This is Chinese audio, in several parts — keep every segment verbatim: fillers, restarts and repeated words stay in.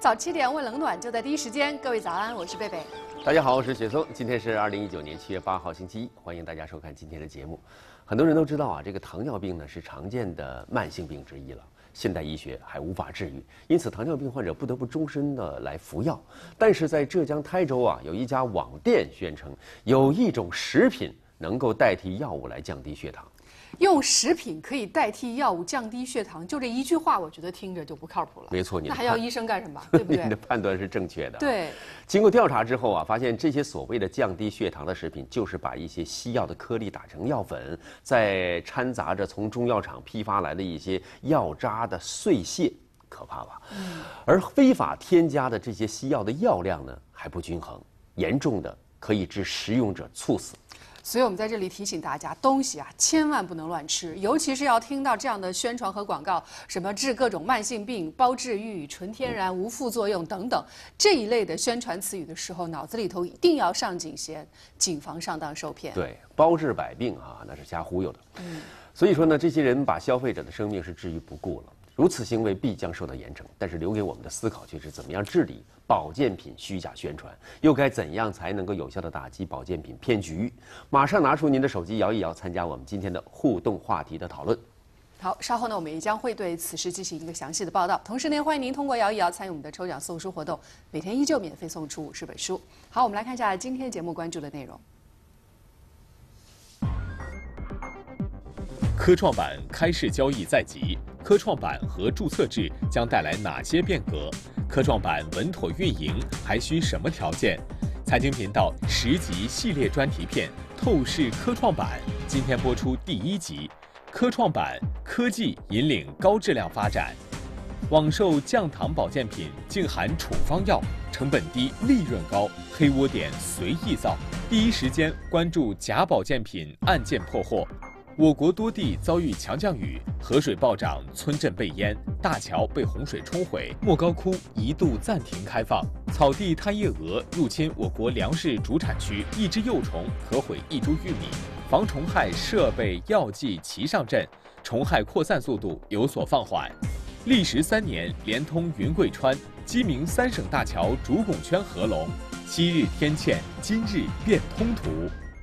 早七点问冷暖就在第一时间，各位早安，我是贝贝。 大家好，我是雪松。今天是二零一九年七月八号星期一，欢迎大家收看今天的节目。很多人都知道啊，这个糖尿病呢是常见的慢性病之一了，现代医学还无法治愈，因此糖尿病患者不得不终身的来服药。但是在浙江台州啊，有一家网店宣称有一种食品能够代替药物来降低血糖。 用食品可以代替药物降低血糖，就这一句话，我觉得听着就不靠谱了。 没错，你那还要医生干什么？对不对？ 你的判断是正确的。 对。 经过调查之后啊，发现这些所谓的降低血糖的食品，就是把一些西药的颗粒打成药粉，再掺杂着从中药厂批发来的一些药渣的碎屑，可怕吧？嗯。而非法添加的这些西药的药量呢，还不均衡，严重的可以致食用者猝死。 所以我们在这里提醒大家，东西啊千万不能乱吃，尤其是要听到这样的宣传和广告，什么治各种慢性病、包治愈、纯天然、无副作用等等这一类的宣传词语的时候，脑子里头一定要上警弦，谨防上当受骗。 对，包治百病啊，那是瞎忽悠的。嗯，所以说呢，这些人把消费者的生命是置于不顾了。如此行为必将受到严惩，但是留给我们的思考却是怎么样治理保健品虚假宣传，又该怎样才能够有效的打击保健品骗局？马上拿出您的手机摇一摇，参加我们今天的互动话题的讨论。 好，稍后呢，我们也将会对此事进行一个详细的报道。同时呢，欢迎您通过摇一摇参与我们的抽奖送书活动，每天依旧免费送出五十本书。好，我们来看一下今天节目关注的内容。 科创板开市交易在即，科创板和注册制将带来哪些变革？科创板稳妥运营还需什么条件？财经频道十集系列专题片《透视科创板》今天播出第一集。科创板科技引领高质量发展，网售降糖保健品竟含处方药，成本低，利润高，黑窝点随意造。第一时间关注假保健品案件破获。我国多地遭遇强降雨，河水暴涨，村镇被淹，大桥被洪水冲毁，莫高窟一度暂停开放。草地贪夜蛾入侵我国粮食主产区，一只幼虫可毁一株玉米。防虫害设备药剂齐上阵，虫害扩散速度有所放缓。历时三年连通云贵川，鸡鸣三省大桥主拱圈合龙，昔日天堑，今日变通途。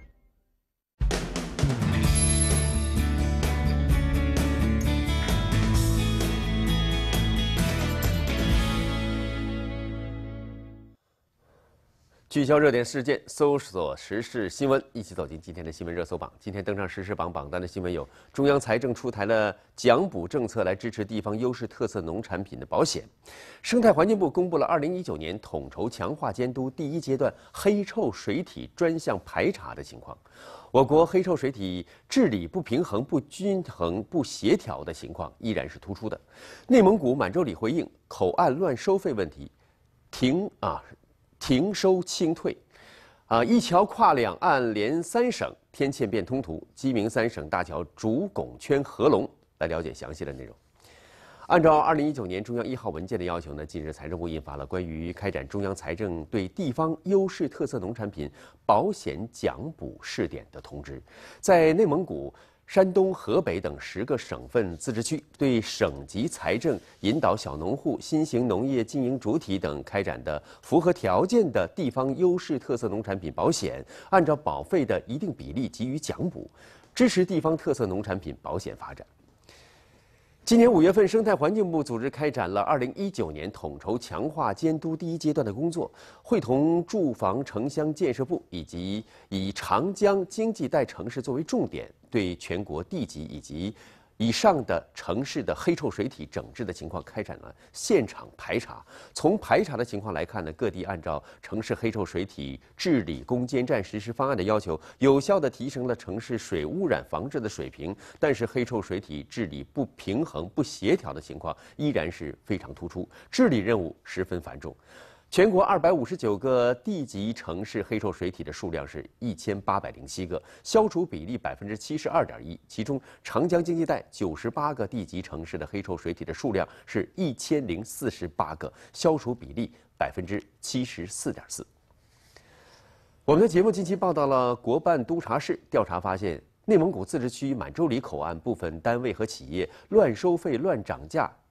聚焦热点事件，搜索时事新闻，一起走进今天的新闻热搜榜。今天登上时事榜榜单的新闻有：中央财政出台了奖补政策来支持地方优势特色农产品的保险；生态环境部公布了二零一九年统筹强化监督第一阶段黑臭水体专项排查的情况。我国黑臭水体治理不平衡、不均衡、不协调的情况依然是突出的。内蒙古满洲里回应口岸乱收费问题，停啊。停收清退，啊！一桥跨两岸连三省，天堑变通途，鸡鸣三省大桥主拱圈合龙。来了解详细的内容。按照二零一九年中央一号文件的要求呢，近日财政部印发了关于开展中央财政对地方优势特色农产品保险奖补试点的通知，在内蒙古、山东、河北等十个省份自治区对省级财政引导小农户、新型农业经营主体等开展的符合条件的地方优势特色农产品保险，按照保费的一定比例给予奖补，支持地方特色农产品保险发展。今年五月份，生态环境部组织开展了二零一九年统筹强化监督第一阶段的工作，会同住房城乡建设部以及以长江经济带城市作为重点，对全国地级以及以上的城市的黑臭水体整治的情况开展了现场排查。从排查的情况来看呢，各地按照城市黑臭水体治理攻坚战实施方案的要求，有效地提升了城市水污染防治的水平。但是黑臭水体治理不平衡、不协调的情况依然是非常突出，治理任务十分繁重。全国二百五十九个地级城市黑臭水体的数量是一千八百零七个，消除比例百分之七十二点一。其中，长江经济带九十八个地级城市的黑臭水体的数量是一千零四十八个，消除比例百分之七十四点四。我们的节目近期报道了国办督察室调查发现，内蒙古自治区满洲里口岸部分单位和企业乱收费、乱涨价。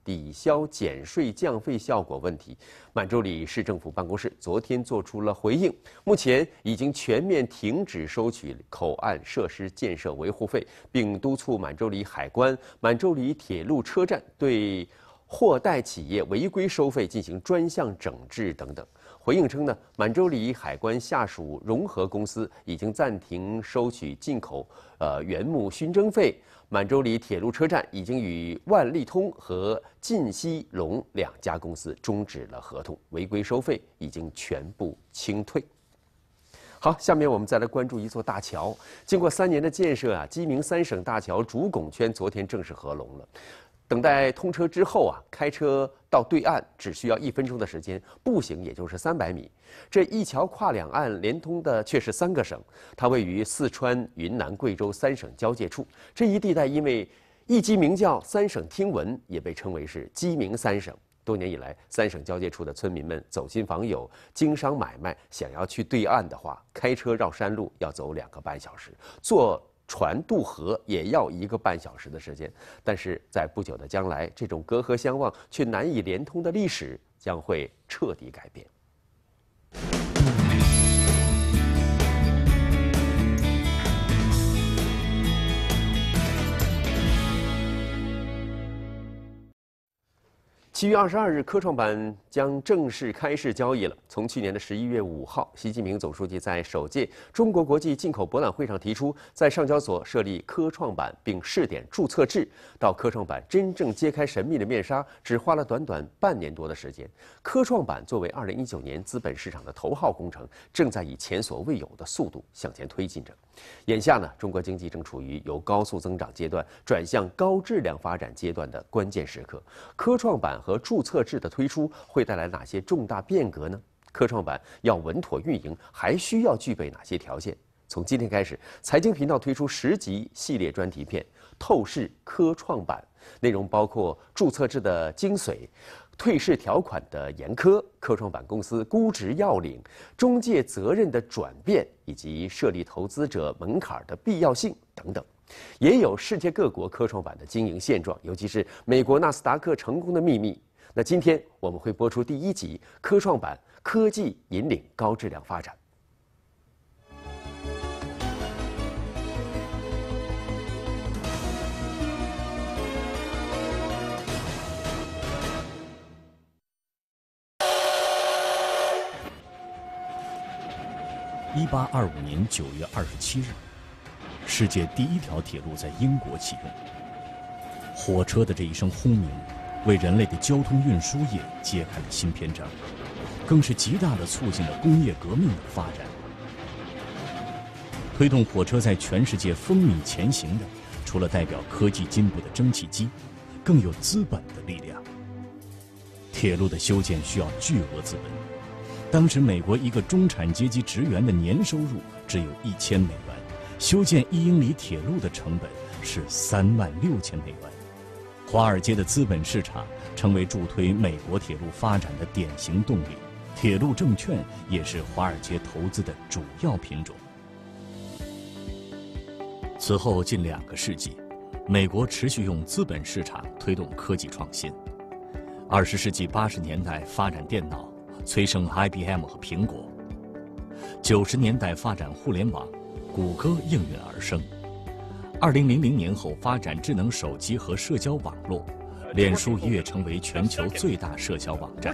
抵消减税降费效果问题，满洲里市政府办公室昨天做出了回应，目前已经全面停止收取口岸设施建设维护费，并督促满洲里海关、满洲里铁路车站对货代企业违规收费进行专项整治等等。回应称呢，满洲里海关下属融合公司已经暂停收取进口呃原木熏蒸费。满洲里铁路车站已经与万利通和晋西龙两家公司终止了合同，违规收费已经全部清退。好，下面我们再来关注一座大桥。经过三年的建设啊，鸡鸣三省大桥主拱圈昨天正式合龙了。等待通车之后啊，开车到对岸只需要一分钟的时间，步行也就是三百米。这一桥跨两岸，连通的却是三个省。它位于四川、云南、贵州三省交界处。这一地带因为一鸡鸣叫，三省听闻，也被称为是鸡鸣三省。多年以来，三省交界处的村民们走亲访友、经商买卖，想要去对岸的话，开车绕山路要走两个半小时，坐船渡河也要一个半小时的时间。但是在不久的将来，这种隔河相望却难以连通的历史将会彻底改变。七月二十二日，科创板将正式开市交易了。从去年的十一月五号，习近平总书记在首届中国国际进口博览会上提出，在上交所设立科创板并试点注册制，到科创板真正揭开神秘的面纱，只花了短短半年多的时间。科创板作为二零一九年资本市场的头号工程，正在以前所未有的速度向前推进着。眼下呢，中国经济正处于由高速增长阶段转向高质量发展阶段的关键时刻。科创板和注册制的推出会带来哪些重大变革呢？科创板要稳妥运营，还需要具备哪些条件？从今天开始，财经频道推出十集系列专题片《透视科创板》，内容包括注册制的精髓、退市条款的严苛、科创板公司估值要领、中介责任的转变，以及设立投资者门槛的必要性等等。也有世界各国科创板的经营现状，尤其是美国纳斯达克成功的秘密。那今天我们会播出第一集《科创板科技引领高质量发展》。 一八二五年九月二十七日，世界第一条铁路在英国启用。火车的这一声轰鸣，为人类的交通运输业揭开了新篇章，更是极大地促进了工业革命的发展。推动火车在全世界风靡前行的，除了代表科技进步的蒸汽机，更有资本的力量。铁路的修建需要巨额资本。当时美国一个中产阶级职员的年收入只有一千美元，修建一英里铁路的成本是三万六千美元。华尔街的资本市场成为助推美国铁路发展的典型动力，铁路证券也是华尔街投资的主要品种。此后近两个世纪，美国持续用资本市场推动科技创新。二十世纪八十年代发展电脑，催生 I B M 和苹果。九十年代发展互联网，谷歌应运而生。二零零零年后发展智能手机和社交网络，脸书一跃成为全球最大社交网站。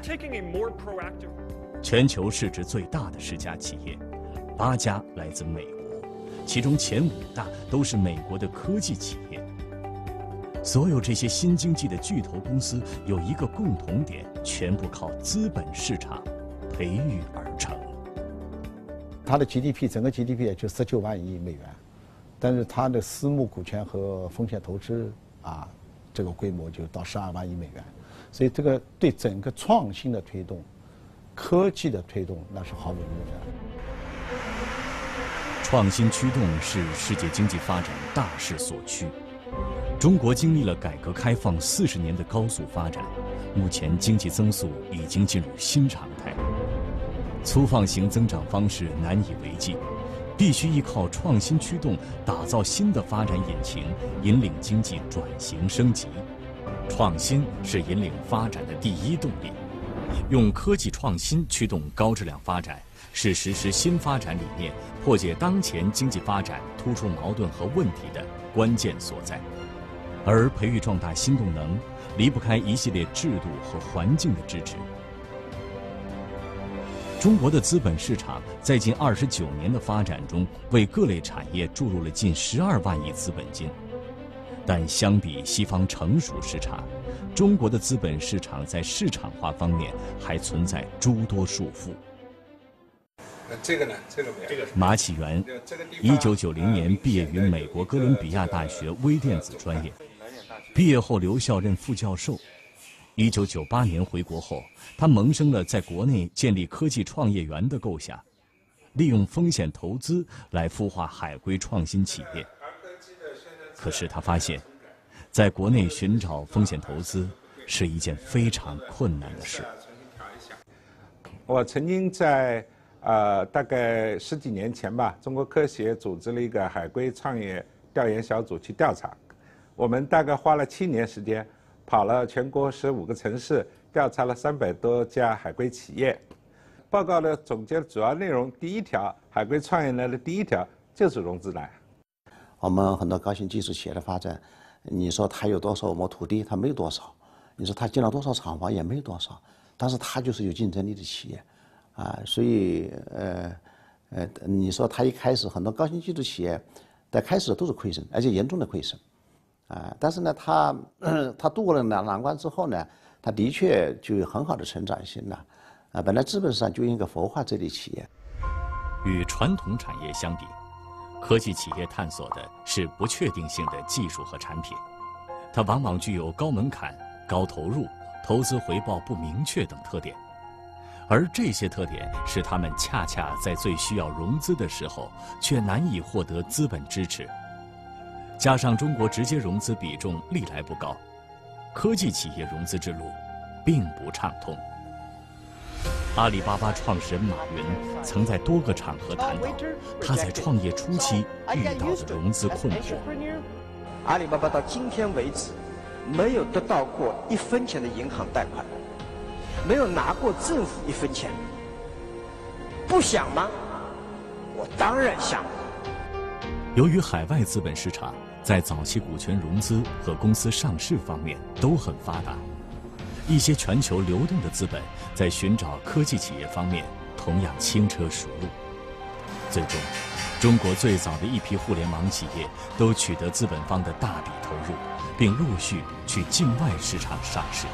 全球市值最大的十家企业，八家来自美国，其中前五大都是美国的科技企业。所有这些新经济的巨头公司有一个共同点，全部靠资本市场培育而成。 它的 G D P 整个 G D P 也就十九万亿美元，但是它的私募股权和风险投资啊，这个规模就到十二万亿美元，所以这个对整个创新的推动、科技的推动，那是毫无疑问的。 创新驱动是世界经济发展大势所趋。中国经历了改革开放四十年的高速发展，目前经济增速已经进入新常态。粗放型增长方式难以为继，必须依靠创新驱动，打造新的发展引擎，引领经济转型升级。 创新是引领发展的第一动力，用科技创新驱动高质量发展，是实施新发展理念、破解当前经济发展突出矛盾和问题的关键所在。而培育壮大新动能，离不开一系列制度和环境的支持。中国的资本市场在近二十九年的发展中，为各类产业注入了近十二万亿资本金。但相比西方成熟市场，中国的资本市场在市场化方面还存在诸多束缚。 这个呢？这个没有。这个马启元，一九九零年毕业于美国哥伦比亚大学微电子专业，毕业后留校任副教授。一九九八年回国后，他萌生了在国内建立科技创业园的构想，利用风险投资来孵化海归创新企业。可是他发现，在国内寻找风险投资是一件非常困难的事。 我曾经在呃大概十几年前吧，中国科协组织了一个海归创业调研小组去调查，我们大概花了七年时间，跑了全国十五个城市，调查了三百多家海归企业。报告的总结主要内容，第一条，海归创业呢的第一条就是融资难。 我们很多高新技术企业的发展，你说它有多少亩土地，它没有多少；你说它建了多少厂房，也没有多少。但是它就是有竞争力的企业，啊，所以呃呃，你说它一开始很多高新技术企业，在开始都是亏损，而且严重的亏损，啊，但是呢，它它度过了难难关之后呢，它的确就有很好的成长性了，啊，本来资本市场就应该孵化这类企业。 与传统产业相比，科技企业探索的是不确定性的技术和产品，它往往具有高门槛、高投入、投资回报不明确等特点，而这些特点使他们恰恰在最需要融资的时候却难以获得资本支持。加上中国直接融资比重历来不高，科技企业融资之路并不畅通。阿里巴巴创始人马云曾在多个场合谈到，他在创业初期遇到的融资困惑。 阿里巴巴到今天为止，没有得到过一分钱的银行贷款，没有拿过政府一分钱。不想吗？我当然想。 由于海外资本市场在早期股权融资和公司上市方面都很发达，一些全球流动的资本在寻找科技企业方面同样轻车熟路。最终，中国最早的一批互联网企业都取得资本方的大笔投入，并陆续去境外市场上市。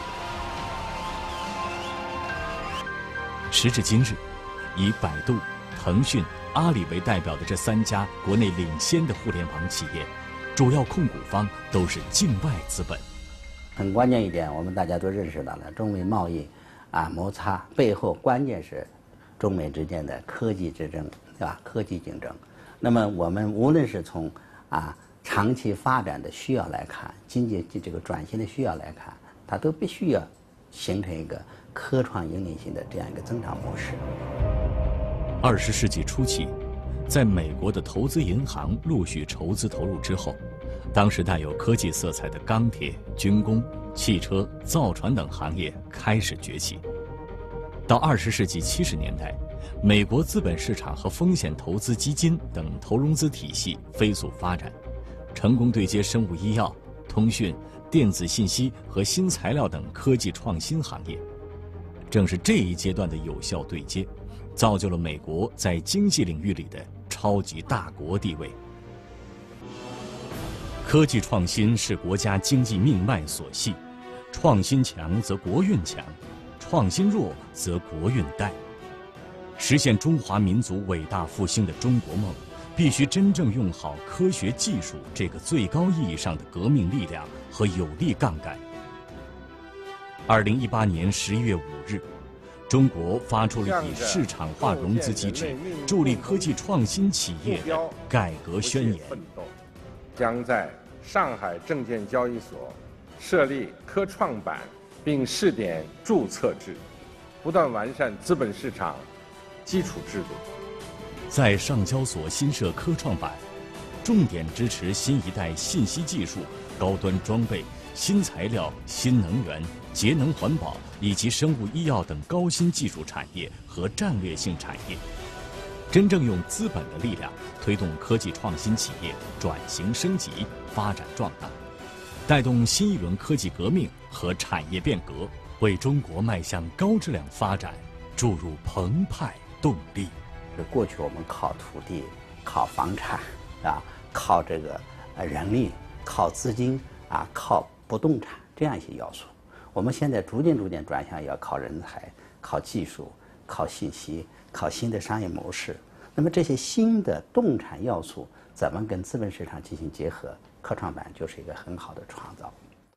时至今日，以百度、腾讯、阿里为代表的这三家国内领先的互联网企业，主要控股方都是境外资本。 很关键一点，我们大家都认识到了，中美贸易啊摩擦背后关键是中美之间的科技之争，对吧？科技竞争。那么我们无论是从啊长期发展的需要来看，经济这个转型的需要来看，它都必须要形成一个科创引领性的这样一个增长模式。 二十世纪初期，在美国的投资银行陆续筹资投入之后，当时带有科技色彩的钢铁、军工、汽车、造船等行业开始崛起。到二十世纪七十年代，美国资本市场和风险投资基金等投融资体系飞速发展，成功对接生物医药、通讯、电子信息和新材料等科技创新行业。正是这一阶段的有效对接，造就了美国在经济领域里的超级大国地位。科技创新是国家经济命脉所系，创新强则国运强，创新弱则国运殆。实现中华民族伟大复兴的中国梦，必须真正用好科学技术这个最高意义上的革命力量和有力杠杆。二零一八年十一月五日，中国发出了以市场化融资机制助力科技创新企业的改革宣言， 将在上海证券交易所设立科创板，并试点注册制，不断完善资本市场基础制度。 在上交所新设科创板，重点支持新一代信息技术、高端装备、 新材料、新能源、节能环保以及生物医药等高新技术产业和战略性产业，真正用资本的力量推动科技创新企业转型升级、发展壮大，带动新一轮科技革命和产业变革，为中国迈向高质量发展注入澎湃动力。 过去我们靠土地、靠房产啊，靠这个呃人力、靠资金啊，靠不动产这样一些要素。我们现在逐渐逐渐转向要靠人才、靠技术、靠信息、靠新的商业模式。那么这些新的动产要素怎么跟资本市场进行结合？科创板就是一个很好的创造。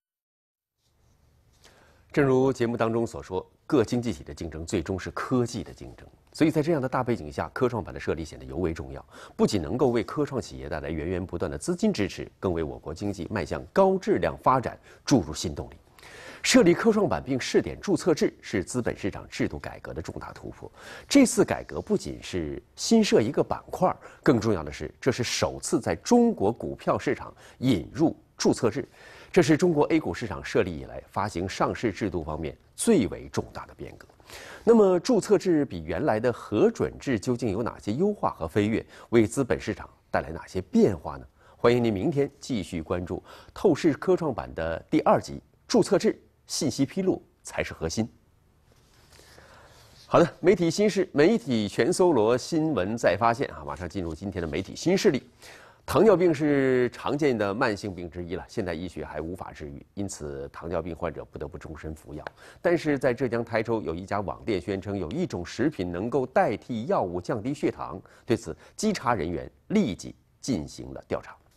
正如节目当中所说，各经济体的竞争最终是科技的竞争。所以在这样的大背景下，科创板的设立显得尤为重要，不仅能够为科创企业带来源源不断的资金支持，更为我国经济迈向高质量发展注入新动力。设立科创板并试点注册制是资本市场制度改革的重大突破。这次改革不仅是新设一个板块，更重要的是，这是首次在中国股票市场引入注册制，这是中国 A 股市场设立以来发行上市制度方面最为重大的变革。那么，注册制比原来的核准制究竟有哪些优化和飞跃，为资本市场带来哪些变化呢？欢迎您明天继续关注《透视科创板》的第二集《注册制》。信息披露才是核心。好的，媒体新事，媒体全搜罗新闻再发现啊！马上进入今天的媒体新势力。糖尿病是常见的慢性病之一了，现代医学还无法治愈，因此糖尿病患者不得不终身服药。但是在浙江台州有一家网店宣称有一种食品能够代替药物降低血糖，对此稽查人员立即进行了调查。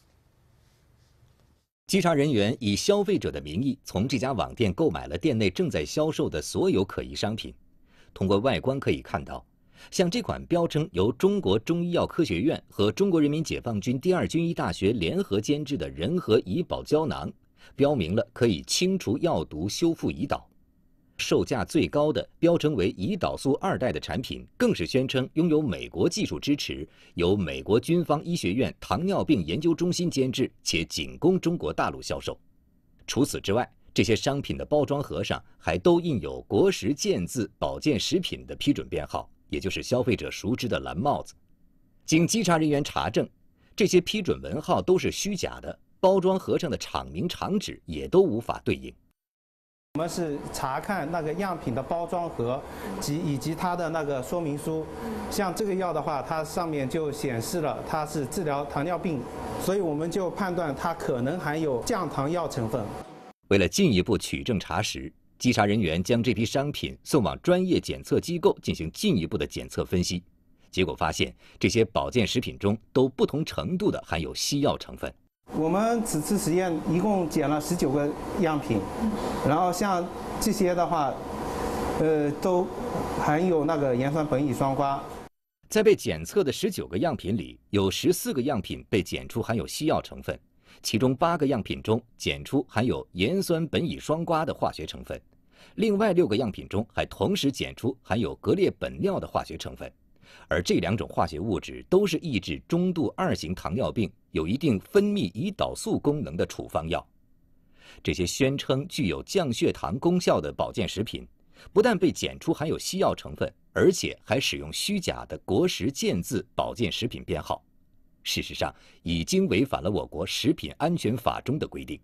稽查人员以消费者的名义从这家网店购买了店内正在销售的所有可疑商品。通过外观可以看到，像这款标称由中国中医药科学院和中国人民解放军第二军医大学联合监制的仁和怡宝胶囊，标明了可以清除药毒、修复胰岛。售价最高的标称为胰岛素二代的产品，更是宣称拥有美国技术支持，由美国军方医学院糖尿病研究中心监制，且仅供中国大陆销售。除此之外，这些商品的包装盒上还都印有国食健字保健食品的批准编号，也就是消费者熟知的蓝帽子。经稽查人员查证，这些批准文号都是虚假的，包装盒上的厂名厂址也都无法对应。 我们是查看那个样品的包装盒及以及它的那个说明书，像这个药的话，它上面就显示了它是治疗糖尿病，所以我们就判断它可能含有降糖药成分。 为了进一步取证查实，稽查人员将这批商品送往专业检测机构进行进一步的检测分析，结果发现这些保健食品中都不同程度的含有西药成分。 我们此次实验一共检了十九个样品，然后像这些的话，呃，都含有那个盐酸苯乙双胍。 在被检测的十九个样品里，有十四个样品被检出含有西药成分，其中八个样品中检出含有盐酸苯乙双胍的化学成分，另外六个样品中还同时检出含有格列本脲的化学成分。而这两种化学物质都是抑制中度二型糖尿病有一定分泌胰岛素功能的处方药。这些宣称具有降血糖功效的保健食品，不但被检出含有西药成分，而且还使用虚假的国食健字保健食品编号。事实上，已经违反了我国食品安全法中的规定。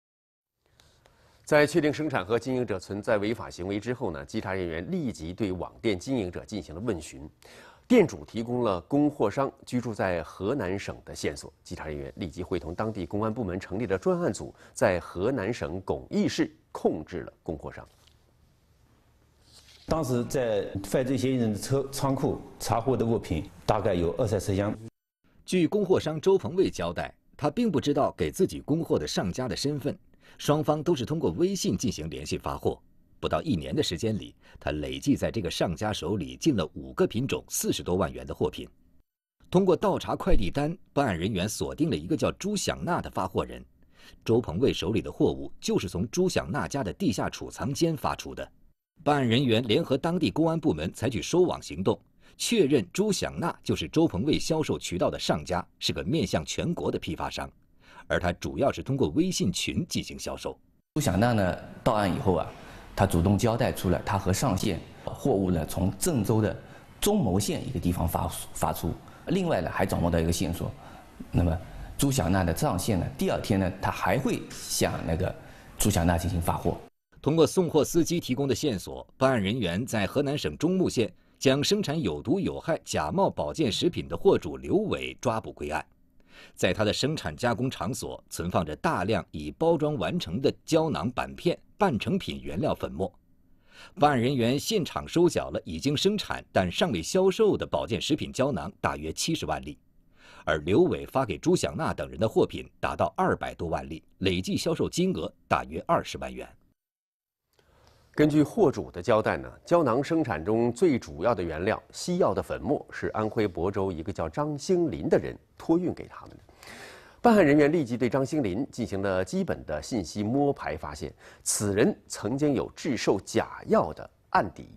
在确定生产和经营者存在违法行为之后呢，稽查人员立即对网店经营者进行了问询。店主提供了供货商居住在河南省的线索，稽查人员立即会同当地公安部门成立了专案组，在河南省巩义市控制了供货商。 当时在犯罪嫌疑人的车仓库查获的物品大概有二三十样。 据供货商周鹏卫交代，他并不知道给自己供货的上家的身份，双方都是通过微信进行联系发货。不到一年的时间里，他累计在这个上家手里进了五个品种四十多万元的货品。通过倒查快递单，办案人员锁定了一个叫朱响娜的发货人。周鹏卫手里的货物就是从朱响娜家的地下储藏间发出的。办案人员联合当地公安部门采取收网行动，确认朱响娜就是周鹏卫销售渠道的上家，是个面向全国的批发商，而他主要是通过微信群进行销售。 朱小娜呢到案以后啊，她主动交代出了她和上线货物呢从郑州的中牟县一个地方发发出。另外呢，还掌握到一个线索，那么朱小娜的上线呢，第二天呢，她还会向那个朱小娜进行发货。 通过送货司机提供的线索，办案人员在河南省中牟县将生产有毒有害假冒保健食品的货主刘伟抓捕归案。在他的生产加工场所存放着大量已包装完成的胶囊板片、半成品原料粉末。办案人员现场收缴了已经生产但尚未销售的保健食品胶囊大约七十万粒，而刘伟发给朱小娜等人的货品达到二百多万粒，累计销售金额大约二十万元。 根据货主的交代呢，胶囊生产中最主要的原料西药的粉末是安徽亳州一个叫张兴林的人托运给他们的。办案人员立即对张兴林进行了基本的信息摸排，发现此人曾经有制售假药的案底。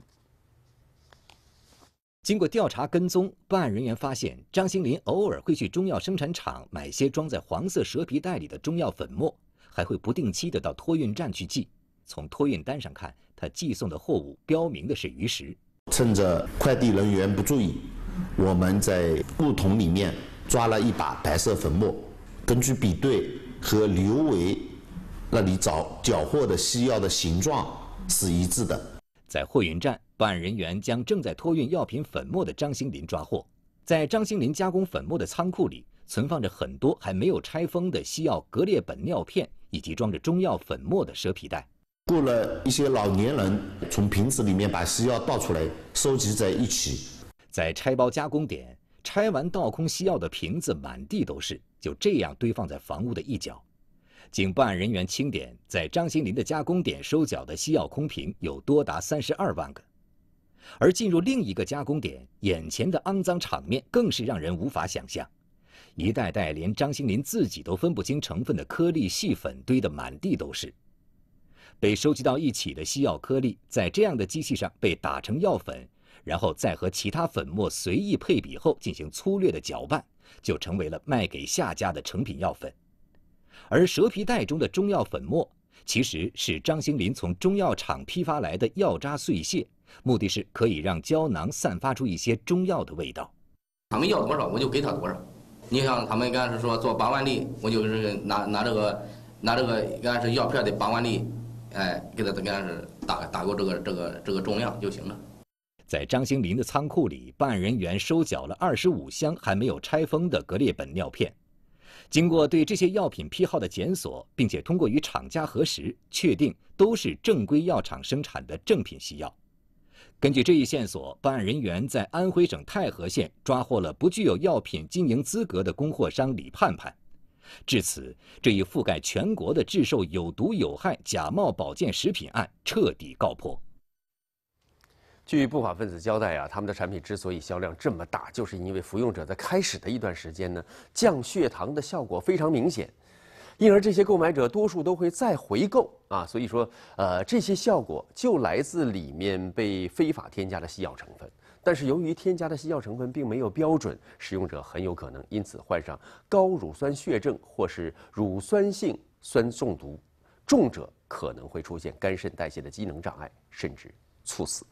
经过调查跟踪，办案人员发现张兴林偶尔会去中药生产厂买些装在黄色蛇皮袋里的中药粉末，还会不定期的到托运站去寄。从托运单上看，他寄送的货物标明的是鱼食。 趁着快递人员不注意，我们在布桶里面抓了一把白色粉末。根据比对和刘伟那里找缴获的西药的形状是一致的。 在货运站，办案人员将正在托运药品粉末的张兴林抓获。在张兴林加工粉末的仓库里，存放着很多还没有拆封的西药格列本尿片，以及装着中药粉末的蛇皮袋。 雇了一些老年人从瓶子里面把西药倒出来，收集在一起。 在拆包加工点，拆完倒空西药的瓶子满地都是，就这样堆放在房屋的一角。经办案人员清点，在张兴林的加工点收缴的西药空瓶有多达三十二万个。而进入另一个加工点，眼前的肮脏场面更是让人无法想象。一袋袋连张兴林自己都分不清成分的颗粒细粉堆得满地都是。被收集到一起的西药颗粒，在这样的机器上被打成药粉，然后再和其他粉末随意配比后进行粗略的搅拌，就成为了卖给下家的成品药粉。而蛇皮袋中的中药粉末，其实是张兴林从中药厂批发来的药渣碎屑，目的是可以让胶囊散发出一些中药的味道。 他们要多少，我就给他多少。你像他们刚才是说做八万粒，我就是拿拿这个拿这个刚才是药片的八万粒。哎，给他刚才是打打过这个这个这个重量就行了。 在张兴林的仓库里，办案人员收缴了二十五箱还没有拆封的格列本尿片。经过对这些药品批号的检索，并且通过与厂家核实，确定都是正规药厂生产的正品西药。根据这一线索，办案人员在安徽省太和县抓获了不具有药品经营资格的供货商李盼盼。至此，这一覆盖全国的制售有毒有害假冒保健食品案彻底告破。 据不法分子交代啊，他们的产品之所以销量这么大，就是因为服用者在开始的一段时间呢，降血糖的效果非常明显，因而这些购买者多数都会再回购啊。所以说，呃，这些效果就来自里面被非法添加的西药成分。但是由于添加的西药成分并没有标准，使用者很有可能因此患上高乳酸血症或是乳酸性酸中毒，重者可能会出现肝肾代谢的机能障碍，甚至猝死。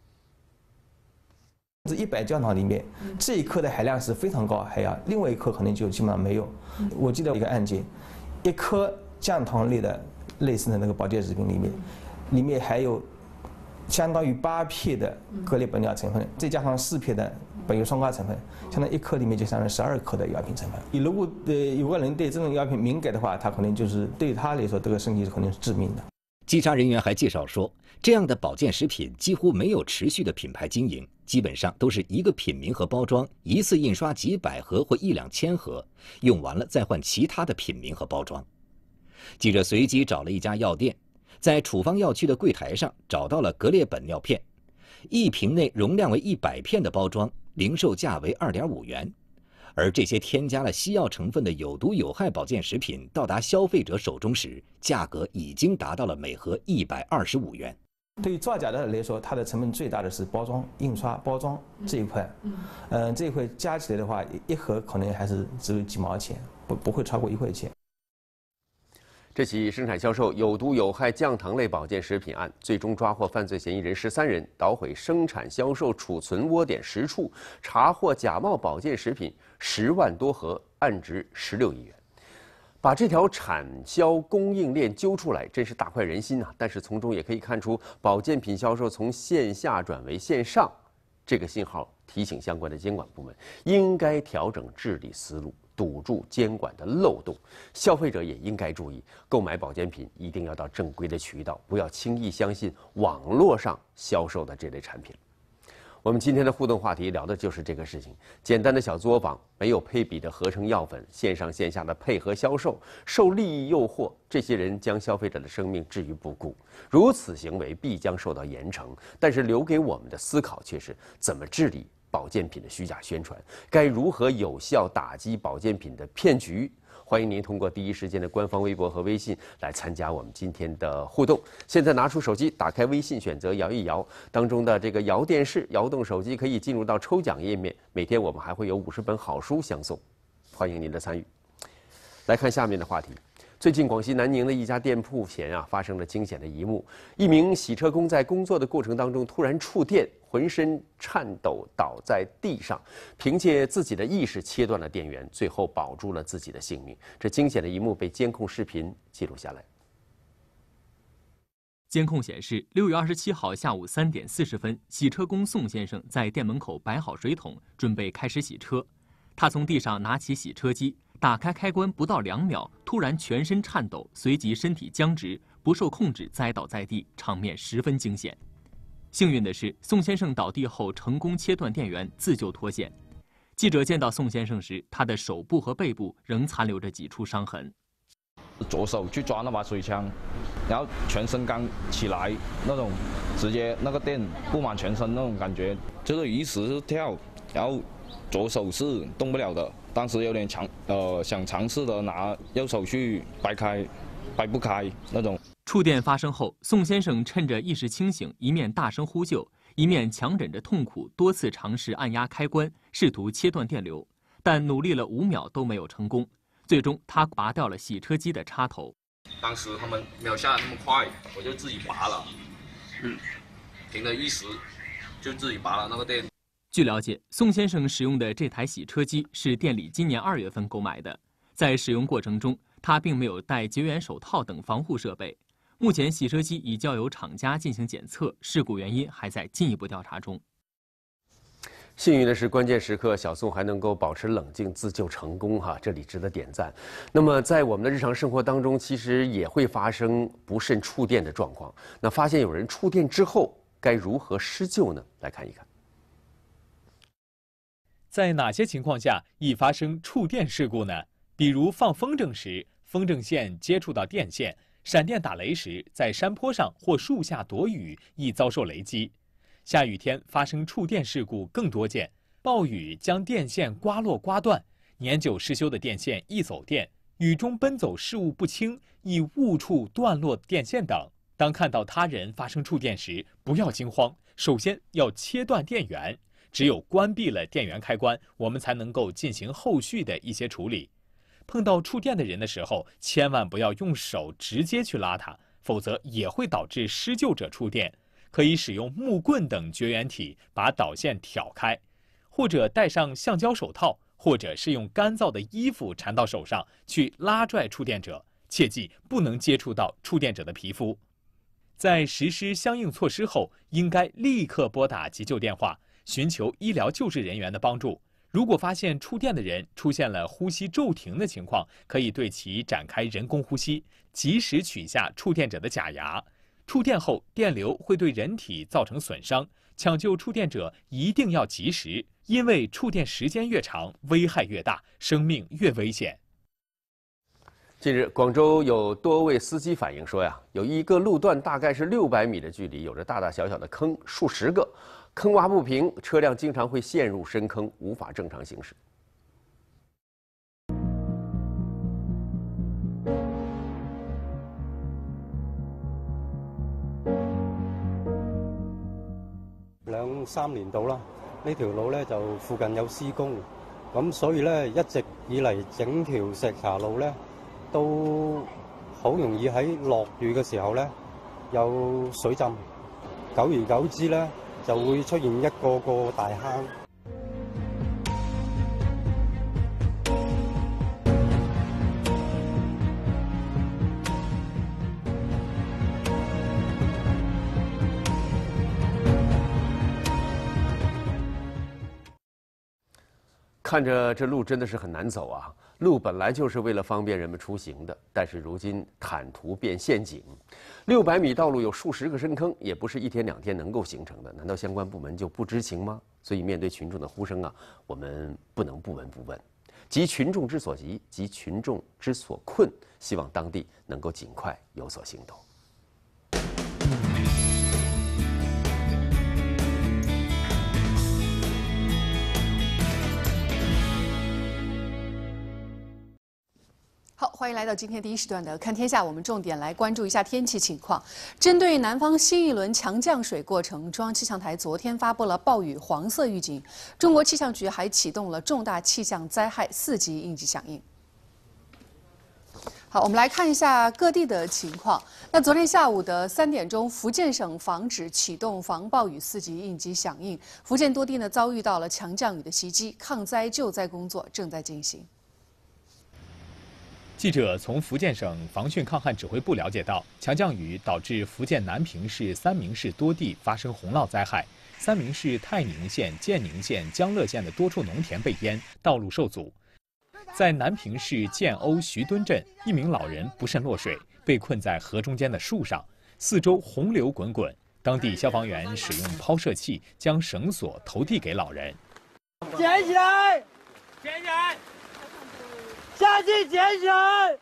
这一百胶囊里面，这一颗的含量是非常高含量，另外一颗可能就基本上没有。我记得一个案件，一颗降糖类的类似的那个保健食品里面，里面还有相当于八片的格列本脲成分，再加上四片的苯油双胍成分，相当于一颗里面就相当于十二克的药品成分。你如果呃有个人对这种药品敏感的话，他可能就是对他来说，这个身体可能是致命的。 稽查人员还介绍说，这样的保健食品几乎没有持续的品牌经营，基本上都是一个品名和包装，一次印刷几百盒或一两千盒，用完了再换其他的品名和包装。记者随机找了一家药店，在处方药区的柜台上找到了格列本尿片，一瓶内容量为一百片的包装，零售价为二点五元。而这些添加了西药成分的有毒有害保健食品到达消费者手中时，价格已经达到了每盒一百二十五元。 对于造假的来说，它的成本最大的是包装、印刷、包装这一块。嗯，呃，这一块加起来的话，一盒可能还是只有几毛钱，不不会超过一块钱。 这起生产销售有毒有害降糖类保健食品案，最终抓获犯罪嫌疑人十三人，捣毁生产、销售、储存窝点十处，查获假冒保健食品十万多盒，案值十六亿元。把这条产销供应链揪出来，真是大快人心啊！但是从中也可以看出，保健品销售从线下转为线上，这个信号提醒相关的监管部门应该调整治理思路。 堵住监管的漏洞，消费者也应该注意，购买保健品一定要到正规的渠道，不要轻易相信网络上销售的这类产品。我们今天的互动话题聊的就是这个事情：简单的小作坊，没有配比的合成药粉，线上线下的配合销售，受利益诱惑，这些人将消费者的生命置于不顾，如此行为必将受到严惩。但是留给我们的思考却是怎么治理 保健品的虚假宣传，该如何有效打击保健品的骗局？欢迎您通过第一时间的官方微博和微信来参加我们今天的互动。现在拿出手机，打开微信，选择摇一摇当中的这个摇电视，摇动手机可以进入到抽奖页面。每天我们还会有五十本好书相送，欢迎您的参与。来看下面的话题。 最近，广西南宁的一家店铺前啊发生了惊险的一幕：一名洗车工在工作的过程当中突然触电，浑身颤抖倒在地上，凭借自己的意识切断了电源，最后保住了自己的性命。这惊险的一幕被监控视频记录下来。 监控显示，六月二十七号下午三点四十分，洗车工宋先生在店门口摆好水桶，准备开始洗车。他从地上拿起洗车机。 打开开关不到两秒，突然全身颤抖，随即身体僵直，不受控制栽倒在地，场面十分惊险。幸运的是，宋先生倒地后成功切断电源，自救脱险。记者见到宋先生时，他的手部和背部仍残留着几处伤痕。 左手去抓那把水枪，然后全身刚起来那种，直接那个电布满全身那种感觉，就是一时是跳，然后左手是动不了的。 当时有点强，呃，想尝试的拿右手去掰开，掰不开那种。 触电发生后，宋先生趁着意识清醒，一面大声呼救，一面强忍着痛苦，多次尝试按压开关，试图切断电流，但努力了五秒都没有成功。最终，他拔掉了洗车机的插头。 当时他们没有下来那么快，我就自己拔了，嗯，凭着意识就自己拔了那个电。 据了解，宋先生使用的这台洗车机是店里今年二月份购买的。在使用过程中，他并没有戴绝缘手套等防护设备。目前，洗车机已交由厂家进行检测，事故原因还在进一步调查中。 幸运的是，关键时刻小宋还能够保持冷静，自救成功哈，这里值得点赞。那么，在我们的日常生活当中，其实也会发生不慎触电的状况。那发现有人触电之后，该如何施救呢？来看一看。 在哪些情况下易发生触电事故呢？比如放风筝时，风筝线接触到电线；闪电打雷时，在山坡上或树下躲雨易遭受雷击。下雨天发生触电事故更多见，暴雨将电线刮落刮断，年久失修的电线易走电；雨中奔走事物不清，易误触断落电线等。当看到他人发生触电时，不要惊慌，首先要切断电源。 只有关闭了电源开关，我们才能够进行后续的一些处理。碰到触电的人的时候，千万不要用手直接去拉他，否则也会导致施救者触电。可以使用木棍等绝缘体把导线挑开，或者戴上橡胶手套，或者是用干燥的衣服缠到手上去拉拽触电者。切记不能接触到触电者的皮肤。在实施相应措施后，应该立刻拨打急救电话。 寻求医疗救治人员的帮助。如果发现触电的人出现了呼吸骤停的情况，可以对其展开人工呼吸，及时取下触电者的假牙。触电后，电流会对人体造成损伤，抢救触电者一定要及时，因为触电时间越长，危害越大，生命越危险。 近日，广州有多位司机反映说呀，有一个路段大概是六百米的距离，有着大大小小的坑，数十个，坑洼不平，车辆经常会陷入深坑，无法正常行驶。 兩三年到啦，呢條路咧就附近有施工，咁所以咧一直以嚟整條石茶路咧。 都好容易喺落雨嘅時候咧有水浸，久而久之咧就會出現一個個大坑。 看着这路真的是很难走啊！路本来就是为了方便人们出行的，但是如今坦途变陷阱，六百米道路有数十个深坑，也不是一天两天能够形成的。难道相关部门就不知情吗？所以面对群众的呼声啊，我们不能不闻不问。急群众之所急，急群众之所困，希望当地能够尽快有所行动。 好，欢迎来到今天第一时段的《看天下》，我们重点来关注一下天气情况。针对南方新一轮强降水过程，中央气象台昨天发布了暴雨黄色预警，中国气象局还启动了重大气象灾害四级应急响应。 好，我们来看一下各地的情况。那昨天下午的三点钟，福建省防止启动防暴雨四级应急响应，福建多地呢遭遇到了强降雨的袭击，抗灾救灾工作正在进行。 记者从福建省防汛抗旱指挥部了解到，强降雨导致福建南平市三明市多地发生洪涝灾害，三明市泰宁县、建宁县、江乐县的多处农田被淹，道路受阻。在南平市建瓯徐墩镇，一名老人不慎落水，被困在河中间的树上，四周洪流滚滚。当地消防员使用抛射器将绳索投递给老人。 捡起来，捡起来。 下去捡起来！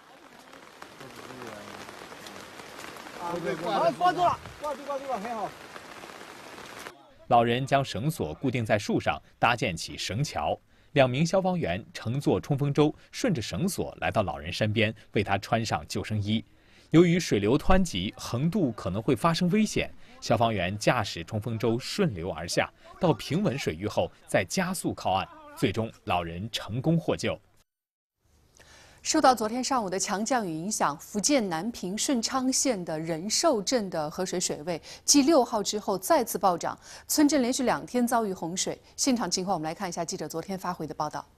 好，挂住了，挂住，挂住了，很好。 老人将绳索固定在树上，搭建起绳桥。两名消防员乘坐冲锋舟，顺着绳索来到老人身边，为他穿上救生衣。由于水流湍急，横渡可能会发生危险，消防员驾驶冲锋舟顺流而下，到平稳水域后再加速靠岸，最终老人成功获救。 受到昨天上午的强降雨影响，福建南平顺昌县的仁寿镇的河水水位继六号之后再次暴涨，村镇连续两天遭遇洪水。现场情况，我们来看一下记者昨天发回的报道。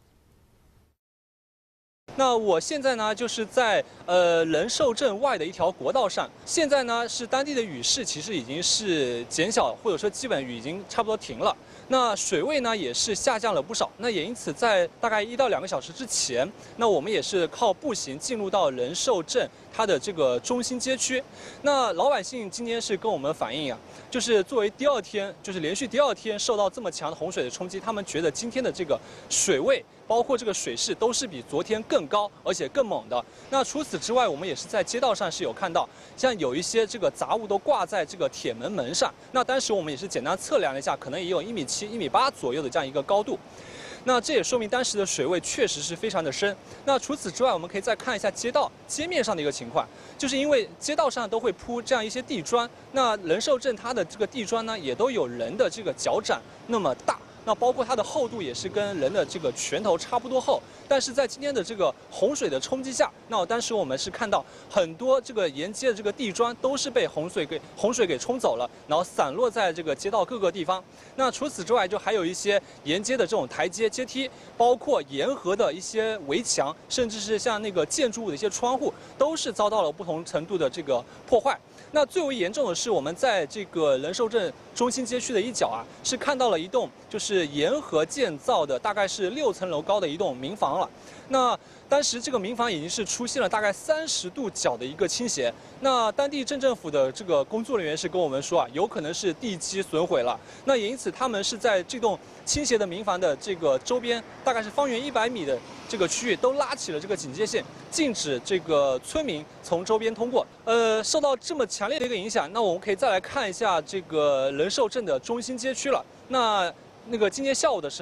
那我现在呢，就是在呃仁寿镇外的一条国道上。现在呢，是当地的雨势其实已经是减小，或者说基本雨已经差不多停了。那水位呢也是下降了不少。那也因此，在大概一到两个小时之前，那我们也是靠步行进入到仁寿镇它的这个中心街区。那老百姓今天是跟我们反映啊，就是作为第二天，就是连续第二天受到这么强的洪水的冲击，他们觉得今天的这个水位。 包括这个水势都是比昨天更高，而且更猛的。那除此之外，我们也是在街道上是有看到，像有一些这个杂物都挂在这个铁门门上。那当时我们也是简单测量了一下，可能也有一米七、一米八左右的这样一个高度。那这也说明当时的水位确实是非常的深。那除此之外，我们可以再看一下街道街面上的一个情况，就是因为街道上都会铺这样一些地砖，那仁寿镇它的这个地砖呢，也都有人的这个脚掌那么大。 那包括它的厚度也是跟人的这个拳头差不多厚，但是在今天的这个洪水的冲击下，那当时我们是看到很多这个沿街的这个地砖都是被洪水给洪水给冲走了，然后散落在这个街道各个地方。那除此之外，就还有一些沿街的这种台阶、阶梯，包括沿河的一些围墙，甚至是像那个建筑物的一些窗户，都是遭到了不同程度的这个破坏。 那最为严重的是，我们在这个仁寿镇中心街区的一角啊，是看到了一栋就是沿河建造的，大概是六层楼高的一栋民房了。那当时这个民房已经是出现了大概三十度角的一个倾斜。那当地镇政府的这个工作人员是跟我们说啊，有可能是地基损毁了。那也因此，他们是在这栋倾斜的民房的这个周边，大概是方圆一百米的这个区域，都拉起了这个警戒线，禁止这个村民从周边通过。呃，受到这么强烈的一个影响，那我们可以再来看一下这个仁寿镇的中心街区了。那那个今天下午的时候。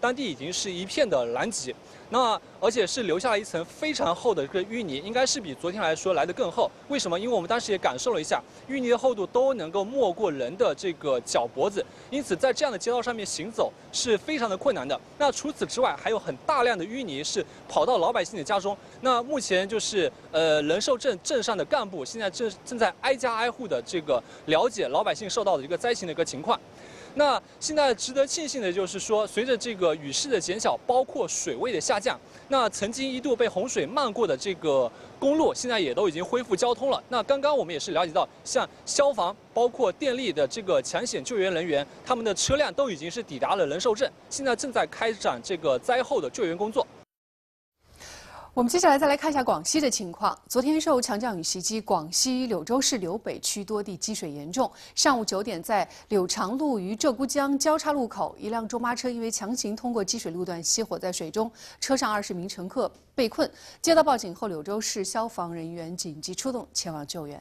当地已经是一片的狼藉。那而且是留下了一层非常厚的这个淤泥，应该是比昨天来说来的更厚。为什么？因为我们当时也感受了一下，淤泥的厚度都能够没过人的这个脚脖子，因此在这样的街道上面行走是非常的困难的。那除此之外，还有很大量的淤泥是跑到老百姓的家中。那目前就是呃仁寿镇镇上的干部现在正正在挨家挨户的这个了解老百姓受到的一个灾情的一个情况。那现在值得庆幸的就是说，随着这个雨势的减小，包括水位的下降，那曾经一度被洪水漫过的这个公路，现在也都已经恢复交通了。那刚刚我们也是了解到，像消防、包括电力的这个抢险救援人员，他们的车辆都已经是抵达了仁寿镇，现在正在开展这个灾后的救援工作。 我们接下来再来看一下广西的情况。昨天受强降雨袭击，广西柳州市柳北区多地积水严重。上午九点，在柳长路与鹧鸪江交叉路口，一辆中巴车因为强行通过积水路段熄火在水中，车上二十名乘客被困。接到报警后，柳州市消防人员紧急出动前往救援。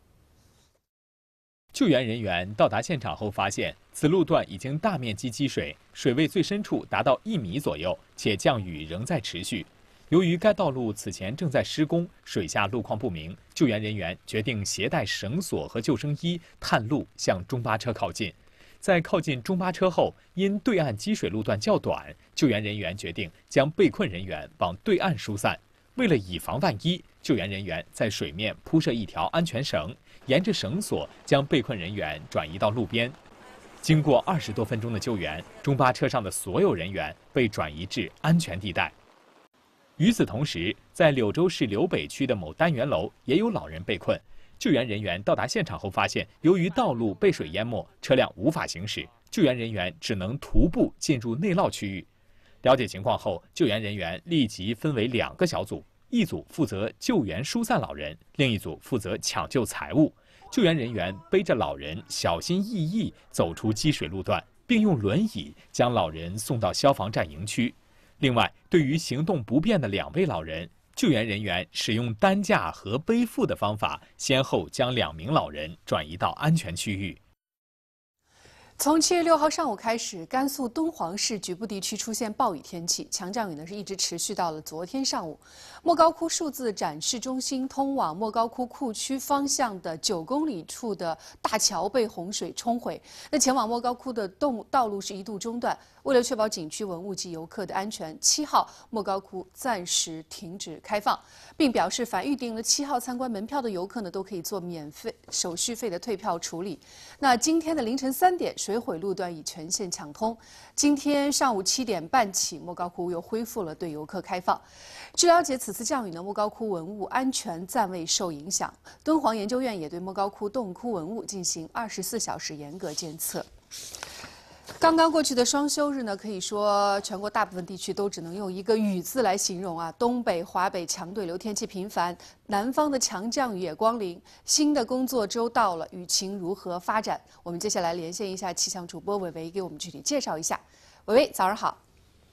救援人员到达现场后发现，此路段已经大面积积水，水位最深处达到一米左右，且降雨仍在持续。由于该道路此前正在施工，水下路况不明，救援人员决定携带绳索和救生衣探路向中巴车靠近。在靠近中巴车后，因对岸积水路段较短，救援人员决定将被困人员往对岸疏散。为了以防万一，救援人员在水面铺设一条安全绳，沿着绳索将被困人员转移到路边。经过二十多分钟的救援，中巴车上的所有人员被转移至安全地带。与此同时，在柳州市柳北区的某单元楼也有老人被困。救援人员到达现场后发现，由于道路被水淹没，车辆无法行驶，救援人员只能徒步进入内涝区域。了解情况后，救援人员立即分为两个小组，一组负责救援疏散老人，另一组负责抢救财物。救援人员背着老人小心翼翼走出积水路段，并用轮椅将老人送到消防站营区。另外，对于行动不便的两位老人，救援人员使用担架和背负的方法，先后将两名老人转移到安全区域。 从七月六号上午开始，甘肃敦煌市局部地区出现暴雨天气，强降雨呢是一直持续到了昨天上午。莫高窟数字展示中心通往莫高窟库区方向的九公里处的大桥被洪水冲毁，那前往莫高窟的道道路是一度中断。为了确保景区文物及游客的安全，七号莫高窟暂时停止开放，并表示凡预订了七号参观门票的游客呢，都可以做免费手续费的退票处理。那今天的凌晨三点，水毁路段已全线抢通。今天上午七点半起，莫高窟又恢复了对游客开放。据了解，此次降雨呢，莫高窟文物安全暂未受影响。敦煌研究院也对莫高窟洞窟文物进行二十四小时严格监测。刚刚过去的双休日呢，可以说全国大部分地区都只能用一个雨字来形容啊。东北、华北强对流天气频繁，南方的强降雨也光临。新的工作周到了，雨情如何发展？我们接下来连线一下气象主播伟伟，给我们具体介绍一下。伟伟，早上好。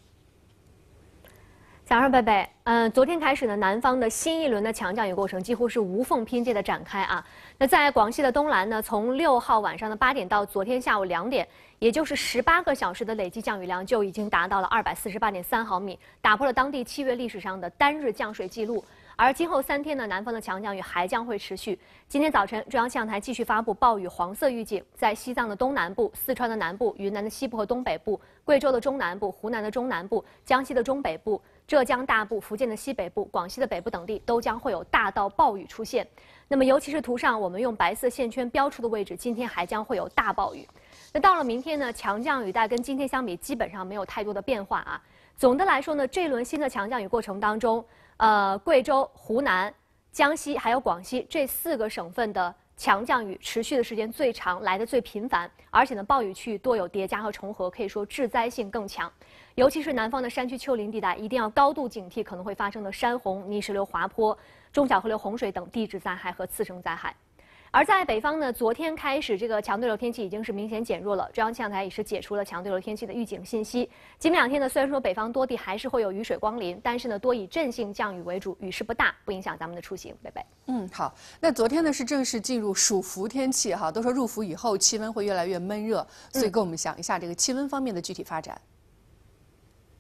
早上，贝贝，嗯，昨天开始呢，南方的新一轮的强降雨过程几乎是无缝拼接的展开啊。那在广西的东南呢，从六号晚上的八点到昨天下午两点，也就是十八个小时的累计降雨量就已经达到了二百四十八点三毫米，打破了当地七月历史上的单日降水记录。而今后三天呢，南方的强降雨还将会持续。今天早晨，中央气象台继续发布暴雨黄色预警，在西藏的东南部、四川的南部、云南的西部和东北部、贵州的中南部、湖南的中南部、江西的中北部、浙江大部、福建的西北部、广西的北部等地都将会有大到暴雨出现。那么，尤其是图上我们用白色线圈标出的位置，今天还将会有大暴雨。那到了明天呢，强降雨带跟今天相比，基本上没有太多的变化啊。总的来说呢，这轮新的强降雨过程当中，呃，贵州、湖南、江西还有广西这四个省份的强降雨持续的时间最长，来得最频繁，而且呢，暴雨区域多有叠加和重合，可以说致灾性更强。尤其是南方的山区丘陵地带，一定要高度警惕可能会发生的山洪、泥石流、滑坡、中小河流洪水等地质灾害和次生灾害。而在北方呢，昨天开始这个强对流天气已经是明显减弱了，中央气象台也是解除了强对流天气的预警信息。今明两天呢，虽然说北方多地还是会有雨水光临，但是呢，多以阵性降雨为主，雨势不大，不影响咱们的出行。贝贝， 嗯，好。那昨天呢是正式进入暑伏天气哈，都说入伏以后气温会越来越闷热，所以跟我们想一下这个气温方面的具体发展。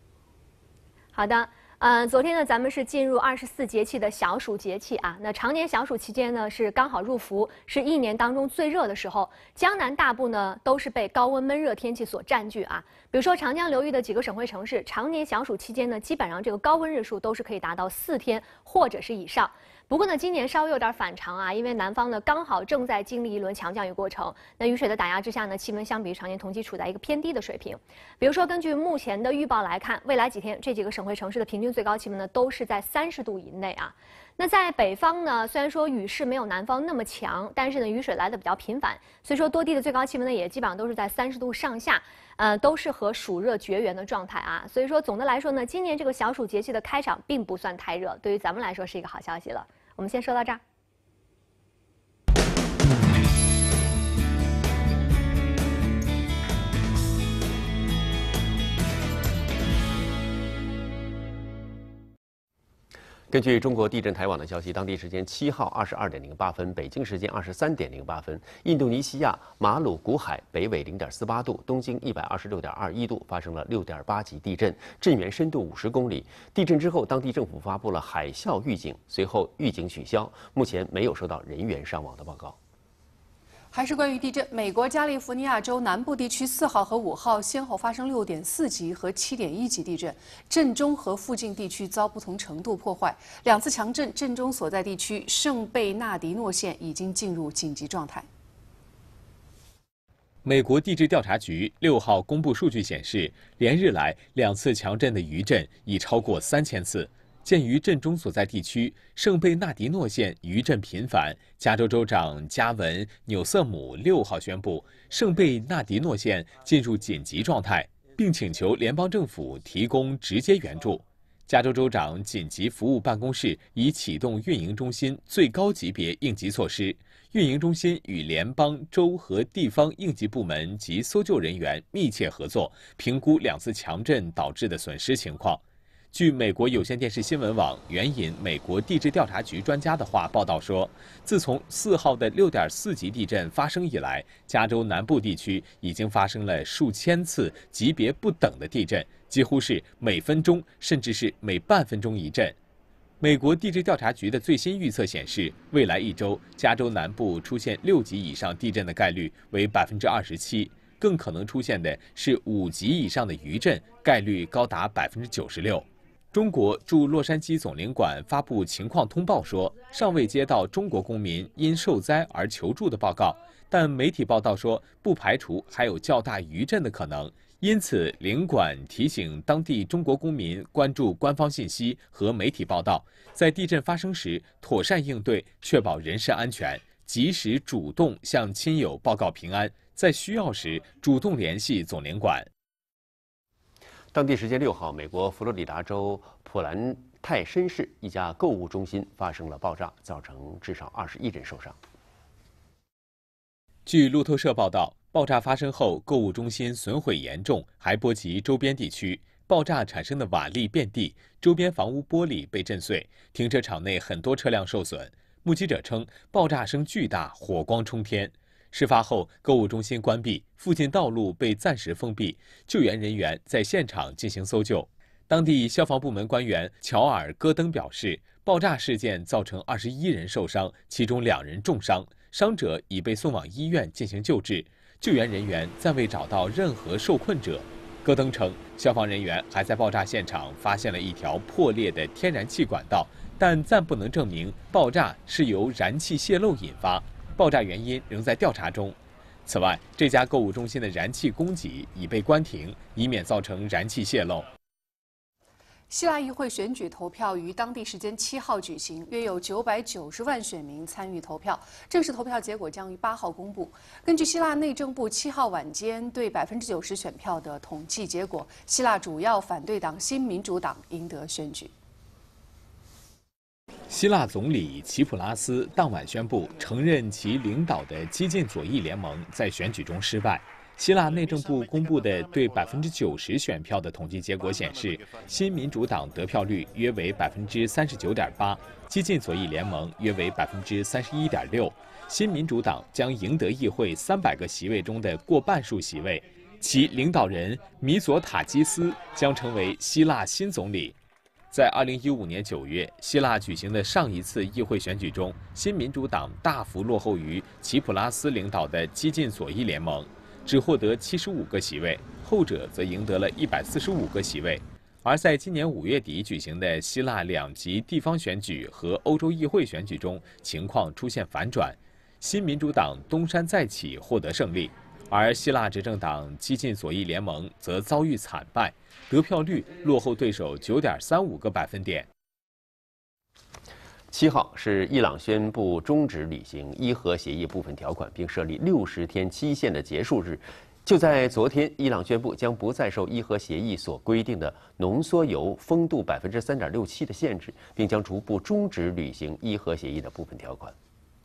好的。嗯，昨天呢，咱们是进入二十四节气的小暑节气啊。那常年小暑期间呢，是刚好入伏，是一年当中最热的时候。江南大部呢，都是被高温闷热天气所占据啊。比如说长江流域的几个省会城市，常年小暑期间呢，基本上这个高温日数都是可以达到四天或者是以上。不过呢，今年稍微有点反常啊，因为南方呢刚好正在经历一轮强降雨过程。那雨水的打压之下呢，气温相比于常年同期处在一个偏低的水平。比如说，根据目前的预报来看，未来几天这几个省会城市的平均最高气温呢都是在三十度以内啊。那在北方呢，虽然说雨势没有南方那么强，但是呢雨水来的比较频繁，所以说多地的最高气温呢也基本上都是在三十度上下，呃，都是和暑热绝缘的状态啊。所以说总的来说呢，今年这个小暑节气的开场并不算太热，对于咱们来说是一个好消息了。我们先说到这儿。 根据中国地震台网的消息，当地时间七号二十二点零八分，北京时间二十三点零八分，印度尼西亚马鲁古海北纬零点四八度，东经一百二十六点二一度发生了六点八级地震，震源深度五十公里。地震之后，当地政府发布了海啸预警，随后预警取消，目前没有收到人员伤亡的报告。 还是关于地震，美国加利福尼亚州南部地区四号和五号先后发生六点四级和七点一级地震，震中和附近地区遭不同程度破坏。两次强震，震中所在地区圣贝纳迪诺县已经进入紧急状态。 美国地质调查局六号公布数据显示，连日来两次强震的余震已超过三千次。鉴于震中所在地区圣贝纳迪诺县余震频繁，加州州长加文·纽瑟姆六号宣布圣贝纳迪诺县进入紧急状态，并请求联邦政府提供直接援助。加州州长紧急服务办公室已启动运营中心最高级别应急措施，运营中心与联邦、州和地方应急部门及搜救人员密切合作，评估两次强震导致的损失情况。据美国有线电视新闻网援引美国地质调查局专家的话报道说，自从四号的六点四级地震发生以来，加州南部地区已经发生了数千次级别不等的地震，几乎是每分钟甚至是每半分钟一震。美国地质调查局的最新预测显示，未来一周加州南部出现六级以上地震的概率为百分之二十七，更可能出现的是五级以上的余震，概率高达百分之九十六。中国驻洛杉矶总领馆发布情况通报说，尚未接到中国公民因受灾而求助的报告，但媒体报道说不排除还有较大余震的可能，因此领馆提醒当地中国公民关注官方信息和媒体报道，在地震发生时妥善应对，确保人身安全，及时主动向亲友报告平安，在需要时主动联系总领馆。 当地时间六号，美国佛罗里达州普兰泰绅市一家购物中心发生了爆炸，造成至少二十一人受伤。 据路透社报道，爆炸发生后，购物中心损毁严重，还波及周边地区。爆炸产生的瓦砾遍地，周边房屋玻璃被震碎，停车场内很多车辆受损。目击者称，爆炸声巨大，火光冲天。事发后，购物中心关闭，附近道路被暂时封闭，救援人员在现场进行搜救。当地消防部门官员乔尔·戈登表示，爆炸事件造成二十一人受伤，其中两人重伤，伤者已被送往医院进行救治。救援人员暂未找到任何受困者。戈登称，消防人员还在爆炸现场发现了一条破裂的天然气管道，但暂不能证明爆炸是由燃气泄漏引发。爆炸原因仍在调查中。此外，这家购物中心的燃气供给已被关停，以免造成燃气泄漏。 希腊议会选举投票于当地时间七号举行，约有九百九十万选民参与投票。正式投票结果将于八号公布。根据希腊内政部七号晚间对百分之九十选票的统计结果，希腊主要反对党新民主党赢得选举。 希腊总理齐普拉斯当晚宣布承认其领导的激进左翼联盟在选举中失败。希腊内政部公布的对百分之九十选票的统计结果显示，新民主党得票率约为百分之三十九点八，激进左翼联盟约为百分之三十一点六。新民主党将赢得议会三百个席位中的过半数席位，其领导人米佐塔基斯将成为希腊新总理。 在二零一五年九月，希腊举行的上一次议会选举中，新民主党大幅落后于齐普拉斯领导的激进左翼联盟，只获得七十五个席位，后者则赢得了一百四十五个席位。而在今年五月底举行的希腊两级地方选举和欧洲议会选举中，情况出现反转，新民主党东山再起，获得胜利。而希腊执政党激进左翼联盟则遭遇惨败，得票率落后对手 九点三五个百分点。 七号是伊朗宣布终止履行伊核协议部分条款，并设立六十天期限的结束日。就在昨天，伊朗宣布将不再受伊核协议所规定的浓缩铀丰度百分之三点六七的限制，并将逐步终止履行伊核协议的部分条款。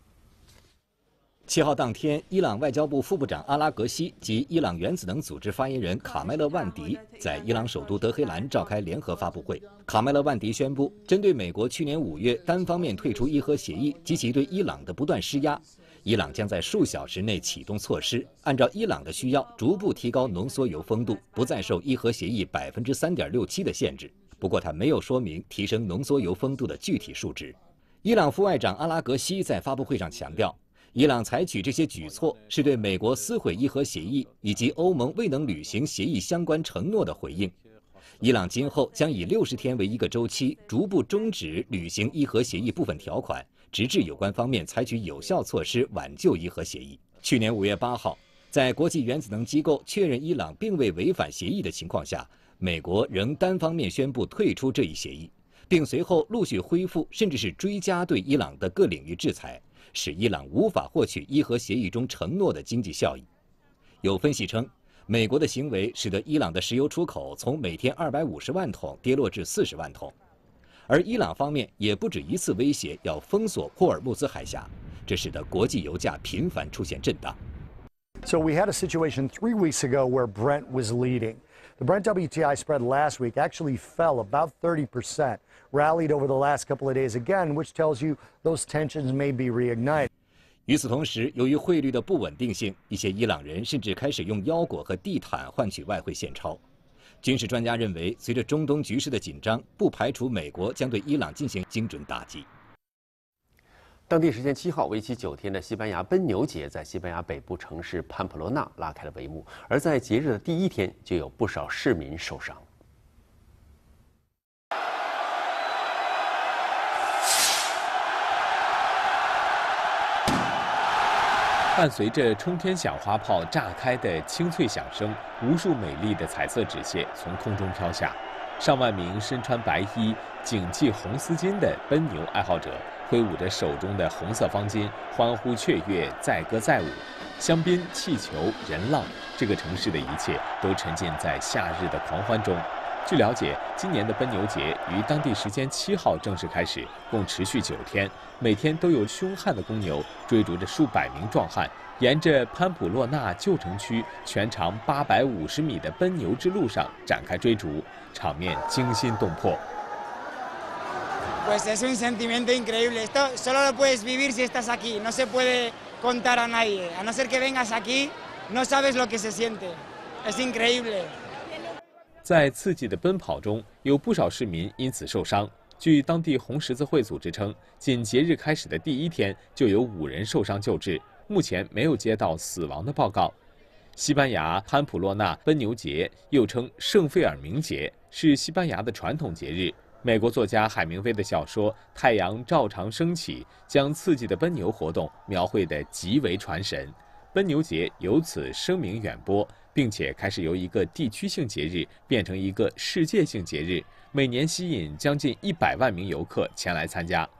七号当天，伊朗外交部副部长阿拉格西及伊朗原子能组织发言人卡麦勒万迪在伊朗首都德黑兰召开联合发布会。卡麦勒万迪宣布，针对美国去年五月单方面退出伊核协议及其对伊朗的不断施压，伊朗将在数小时内启动措施，按照伊朗的需要逐步提高浓缩铀丰度，不再受伊核协议百分之三点六七的限制。不过，他没有说明提升浓缩铀丰度的具体数值。伊朗副外长阿拉格西在发布会上强调，伊朗采取这些举措是对美国撕毁伊核协议以及欧盟未能履行协议相关承诺的回应。伊朗今后将以六十天为一个周期，逐步终止履行伊核协议部分条款，直至有关方面采取有效措施挽救伊核协议。去年五月八号，在国际原子能机构确认伊朗并未违反协议的情况下，美国仍单方面宣布退出这一协议，并随后陆续恢复甚至是追加对伊朗的各领域制裁，使伊朗无法获取伊核协议中承诺的经济效益。有分析称，美国的行为使得伊朗的石油出口从每天二百五十万桶跌落至四十万桶，而伊朗方面也不止一次威胁要封锁霍尔木兹海峡，这使得国际油价频繁出现震荡。 So we had a situation three weeks ago where Brent was leading. The Brent W T I spread last week actually fell about thirty percent, rallied over the last couple of days again, which tells you those tensions may be reignited. 与此同时，由于汇率的不稳定性，一些伊朗人甚至开始用腰果和地毯换取外汇现钞。军事专家认为，随着中东局势的紧张，不排除美国将对伊朗进行精准打击。 当地时间七号，为期九天的西班牙奔牛节在西班牙北部城市潘普洛纳拉开了帷幕，而在节日的第一天，就有不少市民受伤。 伴随着冲天响花炮炸开的清脆响声，无数美丽的彩色纸屑从空中飘下，上万名身穿白衣、颈系红丝巾的奔牛爱好者挥舞着手中的红色方巾，欢呼雀跃，载歌载舞。香槟、气球、人浪，这个城市的一切都沉浸在夏日的狂欢中。据了解，今年的奔牛节于当地时间七号正式开始，共持续九天，每天都有凶悍的公牛追逐着数百名壮汉，沿着潘普洛纳旧城区全长八百五十米的奔牛之路上展开追逐，场面惊心动魄。 Pues es un sentimiento increíble. Esto solo lo puedes vivir si estás aquí. No se puede contar a nadie. A no ser que vengas aquí, no sabes lo que se siente. Es increíble. 在刺激的奔跑中，有不少市民因此受伤。据当地红十字会组织称，仅节日开始的第一天就有五人受伤救治，目前没有接到死亡的报告。西班牙潘普洛纳奔牛节又称圣费尔明节，是西班牙的传统节日。美国作家海明威的小说《太阳照常升起》将刺激的奔牛活动描绘得极为传神，奔牛节由此声名远播，并且开始由一个地区性节日变成一个世界性节日，每年吸引将近一百万名游客前来参加。